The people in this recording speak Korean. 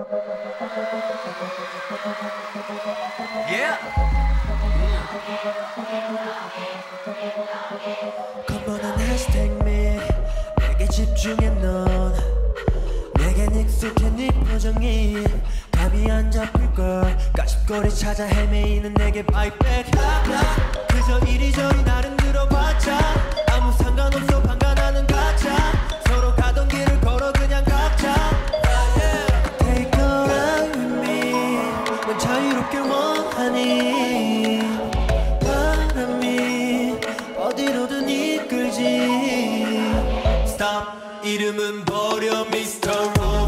Yeah. 검은한 해시태그 미 내게 집중해 넌 내겐 익숙해 네 표정이 감이 안 잡힐걸 가십거리 찾아 헤매이는 내게 바이백 그저 이리저리 나를 들어봤자 아무 상관없어 방관하는 가짜 서로 가던 길을 걸어 그냥 각자 Take a ride with me 넌 자유롭게 원하니 바람이 어디로든 이끌지 Stop 이름은 버려 Mr. Ron